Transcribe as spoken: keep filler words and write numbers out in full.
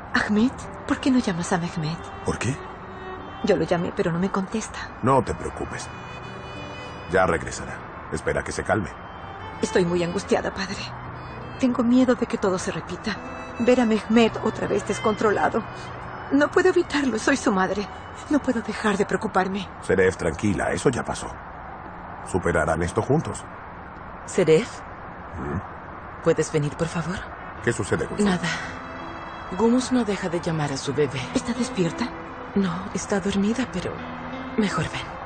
Ahmed, ¿por qué no llamas a Mehmet? ¿Por qué? Yo lo llamé, pero no me contesta. No te preocupes. Ya regresará. Espera que se calme. Estoy muy angustiada, padre. Tengo miedo de que todo se repita. Ver a Mehmet otra vez descontrolado. No puedo evitarlo, soy su madre. No puedo dejar de preocuparme. Seref, tranquila, eso ya pasó. Superarán esto juntos. ¿Seref? ¿Mm? ¿Puedes venir, por favor? ¿Qué sucede, Gulfar? Nada. Gumus no deja de llamar a su bebé. ¿Está despierta? No, está dormida, pero mejor ven.